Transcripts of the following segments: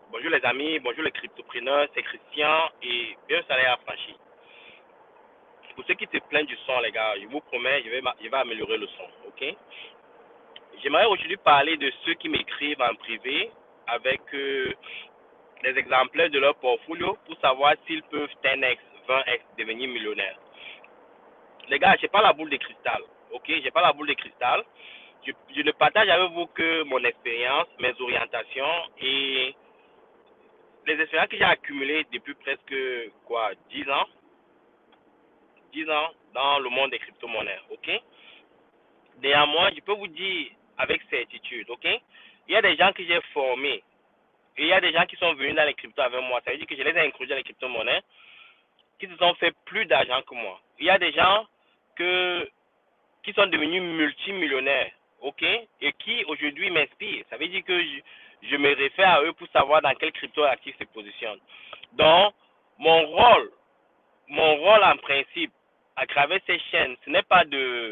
Bonjour les amis, bonjour les cryptopreneurs, c'est Christian et bienvenue sur Salaire Affranchi. Pour ceux qui se plaignent du son, les gars, je vous promets, je vais améliorer le son, ok? J'aimerais aujourd'hui parler de ceux qui m'écrivent en privé avec des exemplaires de leur portfolio pour savoir s'ils peuvent 10x, 20x devenir millionnaires. Les gars, j'ai pas la boule de cristal, ok? J'ai pas la boule de cristal. Je ne partage avec vous que mon expérience, mes orientations et les expériences que j'ai accumulées depuis presque 10 ans, 10 ans dans le monde des crypto-monnaies, ok? Néanmoins, je peux vous dire avec certitude, ok? Il y a des gens que j'ai formés et il y a des gens qui sont venus dans les cryptos avec moi. Ça veut dire que je les ai introduits dans les crypto-monnaies qui se sont fait plus d'argent que moi. Il y a des gens qui sont devenus multimillionnaires, ok? Et qui aujourd'hui m'inspirent. Ça veut dire que je me réfère à eux pour savoir dans quel crypto actif se positionnent. Donc, mon rôle en principe, à travers ces chaînes, ce n'est pas de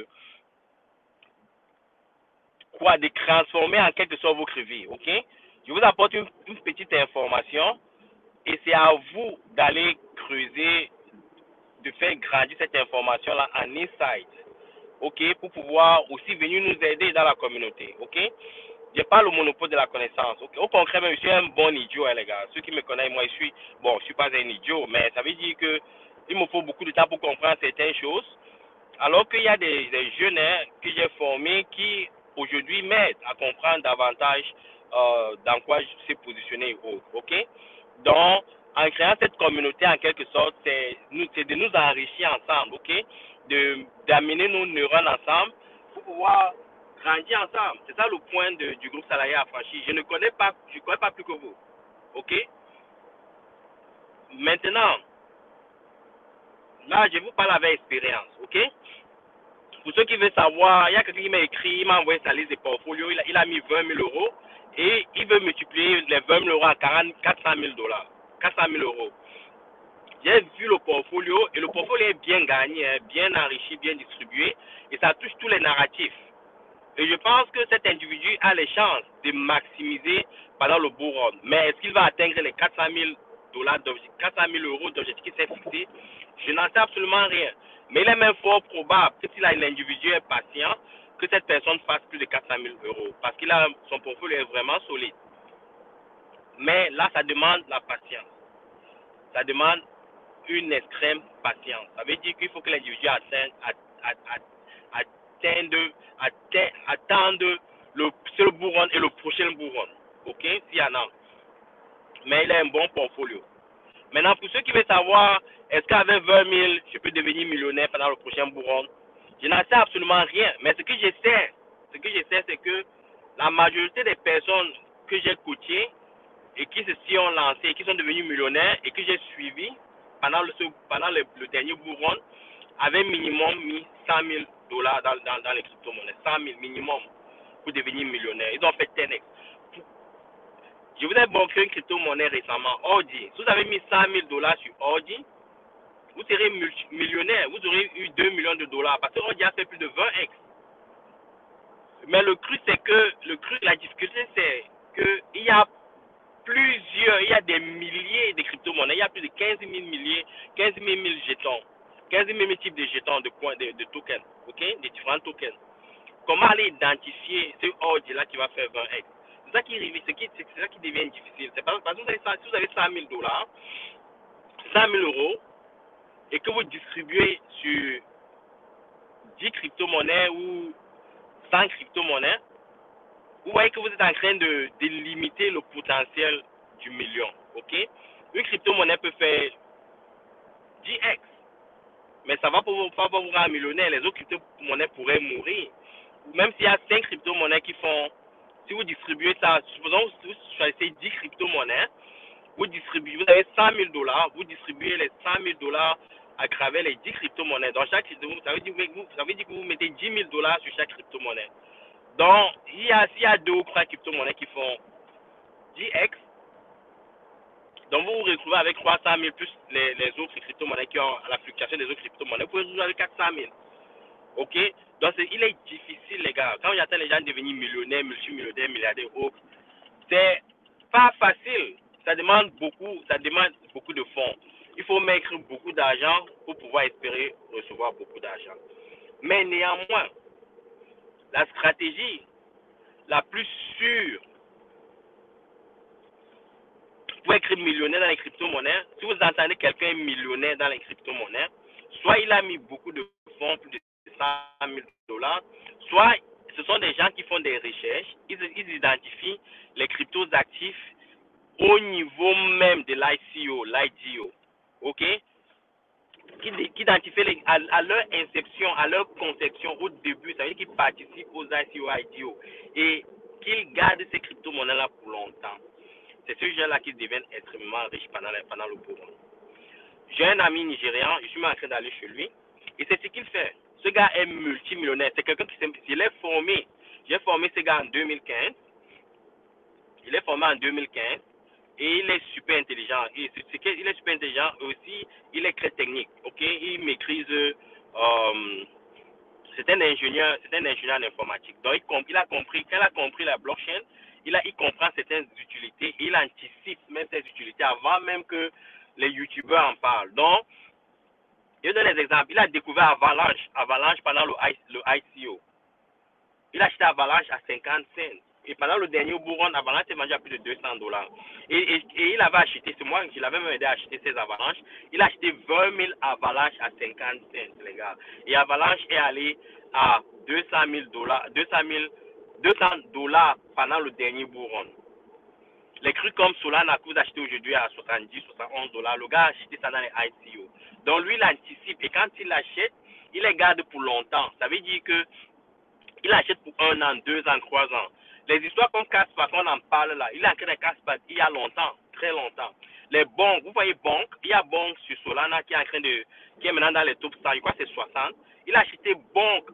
transformer en quelque sorte votre vie, ok? Je vous apporte une petite information et c'est à vous d'aller creuser, de faire grandir cette information-là en insight, ok? Pour pouvoir aussi venir nous aider dans la communauté, ok? Je n'ai pas le monopole de la connaissance, ok? Au contraire, je suis un bon idiot, hein, les gars. Ceux qui me connaissent, moi, je ne suis pas un idiot, mais ça veut dire que il me faut beaucoup de temps pour comprendre certaines choses. Alors qu'il y a des jeunes que j'ai formés qui aujourd'hui m'aident à comprendre davantage dans quoi je suis positionné et autres. Ok? Donc, en créant cette communauté, en quelque sorte, c'est de nous enrichir ensemble, ok? D'amener nos neurones ensemble pour pouvoir grandir ensemble. C'est ça le point du groupe salarié affranchi. Je ne connais pas, je connais pas plus que vous, ok? Maintenant, là, je vous parle avec expérience, ok? Pour ceux qui veulent savoir, il y a quelqu'un qui m'a écrit, il m'a envoyé sa liste de portfolio, il a mis 20 000 euros et il veut multiplier les 20 000 euros à 400 000 dollars, 400 000 euros. J'ai vu le portfolio et le portfolio est bien gagné, bien enrichi, bien distribué et ça touche tous les narratifs. Et je pense que cet individu a les chances de maximiser pendant le bull run. Mais est-ce qu'il va atteindre les 400 000 dollars, 400 000 euros d'objectif qui s'est fixé? Je n'en sais absolument rien. Mais il est même fort probable que si l'individu est patient, que cette personne fasse plus de 400 000 euros. Parce que son portfolio est vraiment solide. Mais là, ça demande la patience. Ça demande une extrême patience. Ça veut dire qu'il faut que l'individu attende le seul bourron et le prochain bourron. Ok? S'il y en a. Mais il a un bon portfolio. Maintenant, pour ceux qui veulent savoir, est-ce qu'avec 20 000, je peux devenir millionnaire pendant le prochain bourron? Je n'en sais absolument rien. Mais ce que je sais, c'est que la majorité des personnes que j'ai coachées et qui se sont lancées, qui sont devenues millionnaires et que j'ai suivies pendant le dernier bourron, avaient minimum mis 100 000 dollars dans les crypto-monnaies. 100 000 minimum pour devenir millionnaire. Ils ont fait 10x. Je vous ai banqué une crypto-monnaie récemment, Ordi. Si vous avez mis 100 000 dollars sur Ordi, vous serez millionnaire. Vous aurez eu 2 millions de dollars parce que Ordi a fait plus de 20x. Mais la difficulté, c'est qu'il y a il y a des milliers de crypto-monnaies. Il y a plus de 15 000 jetons. 15 000 types de jetons, de tokens, ok? De différents tokens. Comment aller identifier ce Ordi-là qui va faire 20x? C'est ça qui devient difficile. C'est parce que si vous avez 100 000 dollars, 100 000 euros, et que vous distribuez sur 10 crypto-monnaies ou 100 crypto-monnaies, vous voyez que vous êtes en train de limiter le potentiel du million. Ok? Une crypto-monnaie peut faire 10x, mais ça va pas vous rendre millionnaire. Les autres crypto-monnaies pourraient mourir. Même s'il y a 5 crypto-monnaies qui font, si vous distribuez ça, supposons que vous choisissez 10 crypto-monnaies, vous avez 100 000 dollars, vous distribuez les 100 000 dollars à travers les 10 crypto-monnaies. Dans chaque crypto-monnaie, ça veut dire que vous mettez 10 000 dollars sur chaque crypto-monnaie. Donc, s'il y a 2 ou 3 crypto-monnaies qui font 10x, donc vous vous retrouvez avec 300 000 plus les autres crypto-monnaies qui ont la fluctuation des autres crypto-monnaies. Vous pouvez vous retrouver avec 400 000. Ok? Donc, il est difficile, les gars. Quand j'attends les gens devenir millionnaires, multimillionnaires, milliardaires, autres, c'est pas facile. ça demande beaucoup de fonds. Il faut mettre beaucoup d'argent pour pouvoir espérer recevoir beaucoup d'argent. Mais néanmoins, la stratégie la plus sûre pour être millionnaire dans les crypto-monnaies, si vous entendez quelqu'un millionnaire dans les crypto-monnaies, soit il a mis beaucoup de fonds, plus de 100 000 $, soit ce sont des gens qui font des recherches, ils identifient les cryptos actifs au niveau même de l'IDO, ok? Qui identifient à leur inception, à leur conception au début, ça veut dire qu'ils participent aux IDO et qu'ils gardent ces crypto-monnaies-là pour longtemps. C'est ce gens-là qui deviennent extrêmement riches pendant le boom. J'ai un ami nigérian, je suis en train d'aller chez lui, et c'est ce qu'il fait. Ce gars est multimillionnaire. C'est quelqu'un qui l'ai formé. J'ai formé ce gars en 2015. Il est formé en 2015 et il est super intelligent. Il est super intelligent aussi, il est très technique. Ok, il maîtrise. C'est un ingénieur en informatique. Donc quand il a compris la blockchain, il comprend certaines utilités, il anticipe même ces utilités avant même que les youtubeurs en parlent. Donc, je donne des exemples. Il a découvert Avalanche pendant le ICO. Il a acheté Avalanche à 50 cents. Et pendant le dernier bourron, Avalanche s'est vendu à plus de 200 $. Et il avait acheté, c'est moi qui l'avais même aidé à acheter ces Avalanches. Il a acheté 20 000 Avalanches à 50 cents, les gars. Et Avalanche est allé à 200 $ pendant le dernier bourron. Les crues comme Solana que vous achetez aujourd'hui à 70, 71 $, le gars a acheté ça dans les ICO. Donc lui, il anticipe. Et quand il l'achète, il les garde pour longtemps. Ça veut dire que il achète pour 1 an, 2 ans, 3 ans. Les histoires comme Casper, qu'on en parle là, il a créé des Casper il y a longtemps, très longtemps. Les banques, vous voyez banques, il y a banques sur Solana qui est maintenant dans les top 100, je crois que c'est 60. Il a acheté banques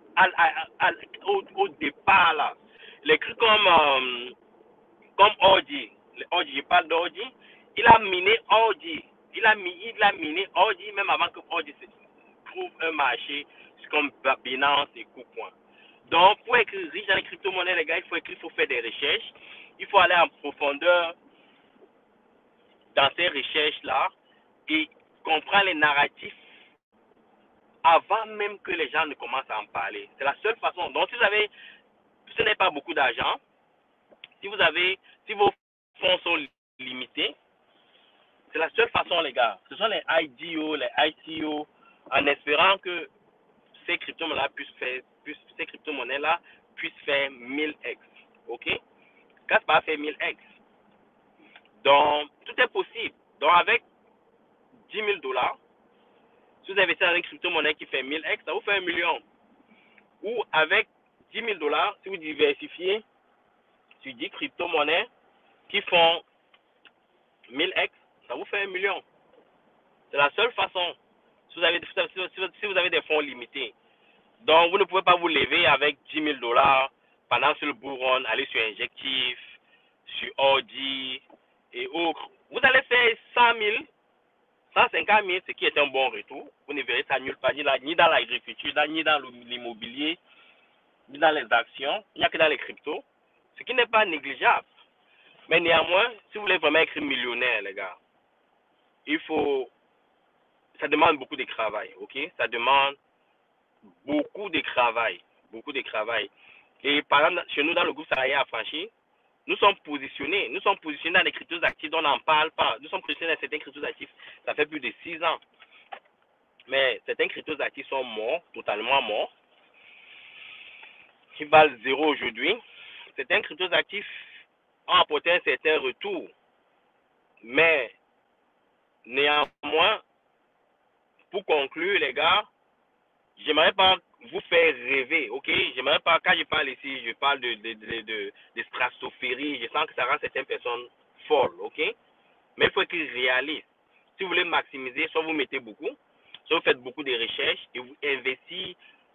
au départ là. Les trucs comme Ordi, je parle d'Ordi, il a miné Ordi. Il a miné Ordi même avant que Ordi trouve un marché comme Binance et KuCoin. Donc, pour être riche dans les crypto-monnaies, les gars, il faut faire des recherches. Il faut aller en profondeur dans ces recherches-là et comprendre les narratifs avant même que les gens ne commencent à en parler. C'est la seule façon. Donc, si ce n'est pas beaucoup d'argent, si vos fonds sont limités, c'est la seule façon, les gars. Ce sont les IDO, les ICO, en espérant que ces crypto-monnaies-là puissent faire 1000x. OK? Casper fait 1000x. Donc, tout est possible. Donc, avec 10 000 $, si vous investissez dans une crypto-monnaie qui fait 1000x, ça vous fait 1 million. Ou avec 10 000 $, si vous diversifiez sur 10 crypto-monnaies qui font 1000x, ça vous fait 1 million. C'est la seule façon. Si vous avez des fonds limités. Donc, vous ne pouvez pas vous lever avec 10 000 $ pendant ce bull run, aller sur Injectif, sur Ordi et autres. Vous allez faire 100 000, 150 000, ce qui est un bon retour. Vous ne verrez ça nulle part, ni dans l'agriculture, ni dans l'immobilier, ni dans les actions. Il n'y a que dans les cryptos, ce qui n'est pas négligeable. Mais néanmoins, si vous voulez vraiment être millionnaire, les gars, ça demande beaucoup de travail, ok? Ça demande beaucoup de travail. Et par exemple, chez nous, dans le groupe salarié affranchi, nous sommes positionnés dans les cryptos actifs dont on n'en parle pas. Nous sommes positionnés dans certains cryptos actifs, ça fait plus de 6 ans. Mais certains cryptos actifs sont morts, totalement morts, qui valent 0 aujourd'hui. Certains cryptos actifs ont apporté un certain retour. Mais néanmoins, pour conclure, les gars, j'aimerais pas vous faire rêver, ok? J'aimerais pas, quand je parle ici, je parle de stratosphérie, je sens que ça rend certaines personnes folles, ok? Mais il faut être réaliste. Si vous voulez maximiser, soit vous mettez beaucoup, soit vous faites beaucoup de recherches et vous investissez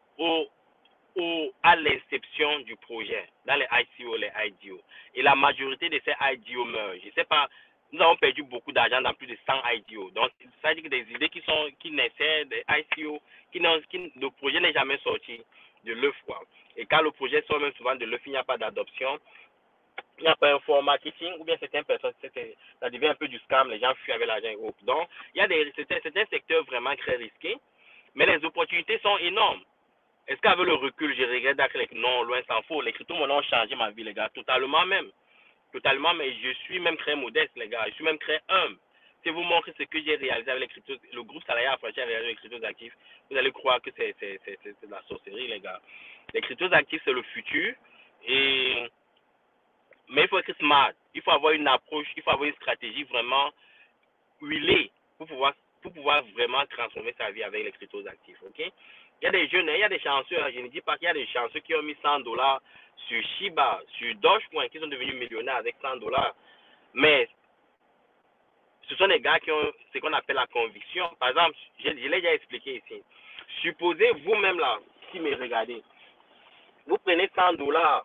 à l'inception du projet, dans les ICO, les IDO. Et la majorité de ces IDO meurent. Je ne sais pas, nous avons perdu beaucoup d'argent dans plus de 100 IDO. Donc, ça veut dire que des idées qui naissaient, des ICO, le projet n'est jamais sorti de l'œuf, quoi. Et quand le projet sort même souvent de l'œuf, il n'y a pas d'adoption. il n'y a pas un fort marketing, ou bien certaines personnes, ça devient un peu du scam, les gens fuient avec l'argent et autres. Donc, il y a certains secteurs vraiment très risqués, mais les opportunités sont énormes. Est-ce qu'avec le recul, je regrette d'être non, loin s'en faut. Les crypto-monnaies ont changé ma vie, les gars, totalement même. Totalement, mais je suis même très modeste, les gars. Je suis même très humble. Si vous montrez ce que j'ai réalisé avec les cryptos, le groupe salarial affranchi a réalisé les cryptos actifs, vous allez croire que c'est de la sorcellerie, les gars. Les cryptos actifs, c'est le futur. Et mais il faut être smart. Il faut avoir une approche, il faut avoir une stratégie vraiment huilée pour pouvoir vraiment transformer sa vie avec les cryptos actifs. Ok? Il y a des jeunes, il y a des chanceux, je ne dis pas qu'il y a des chanceux qui ont mis $100 sur Shiba, sur Dogecoin, qui sont devenus millionnaires avec $100. Mais ce sont des gars qui ont ce qu'on appelle la conviction. Par exemple, je l'ai déjà expliqué ici. Supposez vous-même là, qui me regardez, vous prenez $100,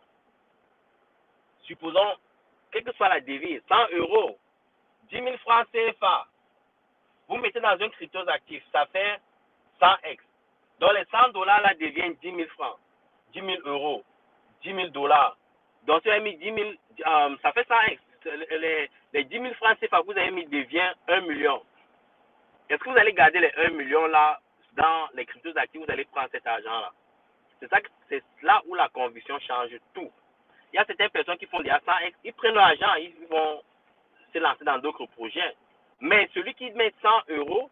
supposons, quelle que soit la devise, 100 euros, 10 000 francs CFA, vous mettez dans un crypto actif, ça fait 100x. Donc les $100 là deviennent 10 000 francs, 10 000 euros, 10 000 dollars. Donc si vous avez mis 10 000, ça fait 100x. Les 10 000 francs CFA que vous avez mis devient 1 million. Est-ce que vous allez garder les 1 million là dans les cryptos actifs, vous allez prendre cet argent là? C'est là où la conviction change tout. Il y a certaines personnes qui font déjà 100x, ils prennent l'argent, ils vont se lancer dans d'autres projets. Mais celui qui met 100 euros,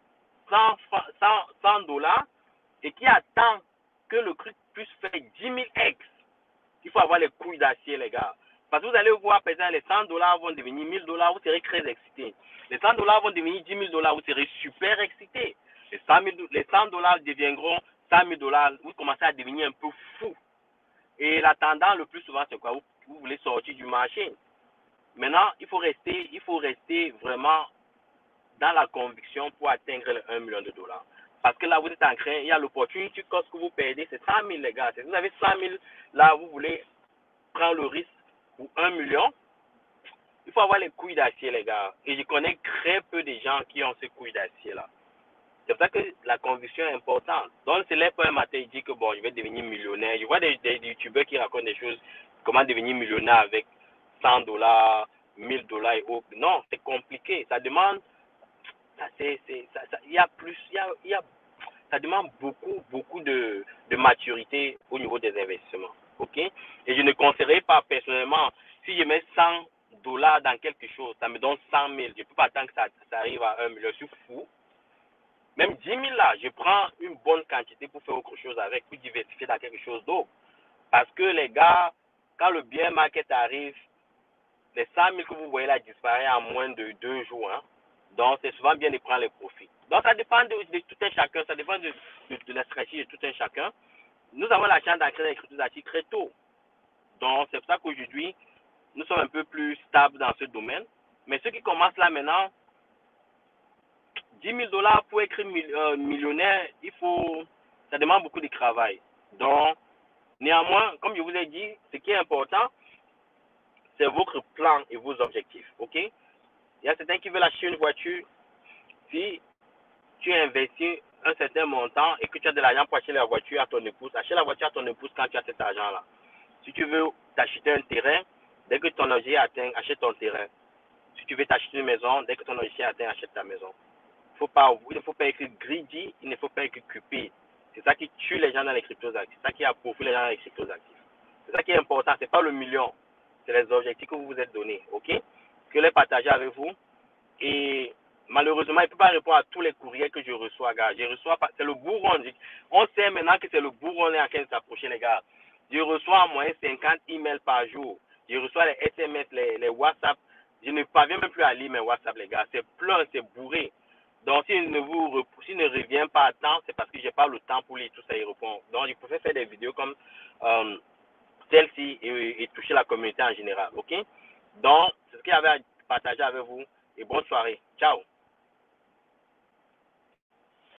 100 dollars, et qui attend que le truc puisse faire 10 000x, il faut avoir les couilles d'acier, les gars. Parce que vous allez voir, par exemple, les 100 dollars vont devenir 1000 dollars, vous serez très excité. Les 100 dollars vont devenir 10 000 dollars, vous serez super excité. Les 100 dollars deviendront 100 000 dollars, vous commencez à devenir un peu fou. Et la tendance, le plus souvent, c'est quoi? Vous voulez sortir du marché. Maintenant, il faut rester vraiment dans la conviction pour atteindre les 1 million de dollars. Parce que là, vous êtes en train, il y a l'opportunité, que vous perdez, c'est 100 000, les gars. Si vous avez 100 000, là, vous voulez prendre le risque pour 1 million, il faut avoir les couilles d'acier, les gars. Et je connais très peu de gens qui ont ces couilles d'acier-là. C'est pour ça que la conviction est importante. Donc, c'est là un matin, il dit que bon, je vais devenir millionnaire. Je vois des youtubeurs qui racontent des choses, comment devenir millionnaire avec 100 dollars, 1000 dollars et autres. Non, c'est compliqué. Ça demande, ça demande beaucoup de maturité au niveau des investissements. Ok? Et je ne conseillerais pas personnellement, si je mets 100 dollars dans quelque chose, ça me donne 100 000. Je ne peux pas attendre que ça arrive à 1 million. Je suis fou. Même 10 000 là, je prends une bonne quantité pour faire autre chose avec, pour diversifier dans quelque chose d'autre. Parce que les gars, quand le bear market arrive, les 100 000 que vous voyez là disparaissent en moins de 2 jours. Hein. Donc, c'est souvent bien de prendre les profits. Donc, ça dépend de tout un chacun, ça dépend de la stratégie de tout un chacun. Nous avons la chance d'accéder à l'écriture d'actifs très tôt. Donc, c'est pour ça qu'aujourd'hui, nous sommes un peu plus stables dans ce domaine. Mais ceux qui commencent là maintenant, 10 000 dollars pour être millionnaire, ça demande beaucoup de travail. Donc, néanmoins, comme je vous ai dit, ce qui est important, c'est votre plan et vos objectifs. Ok? Il y a certains qui veulent acheter une voiture. Si tu investis un certain montant et que tu as de l'argent pour acheter la voiture à ton épouse, achète la voiture à ton épouse quand tu as cet argent-là. Si tu veux t'acheter un terrain, dès que ton objet est atteint, achète ton terrain. Si tu veux t'acheter une maison, dès que ton objet est atteint, achète ta maison. Il ne faut pas être greedy, il ne faut pas être cupide. C'est ça qui tue les gens dans les cryptos actifs. C'est ça qui appauvrit les gens dans les cryptos actifs. C'est ça qui est important. Ce n'est pas le million. C'est les objectifs que vous vous êtes donnés. OK? Que les partager avec vous. Et malheureusement, il ne peut pas répondre à tous les courriers que je reçois, gars. Je reçois pas. C'est le bourron. On sait maintenant que c'est le bourron en train de s'approcher, les gars. Je reçois en moyenne 50 emails par jour. Je reçois les SMS, les WhatsApp. Je ne parviens même plus à lire mes WhatsApp, les gars. C'est plein, c'est bourré. Donc, s'il ne revient pas à temps, c'est parce que je n'ai pas le temps pour lire tout ça et répondre. Donc, je préfère faire des vidéos comme celle-ci et toucher la communauté en général. OK? Donc, c'est ce qu'il y avait à partager avec vous. Et bonne soirée. Ciao.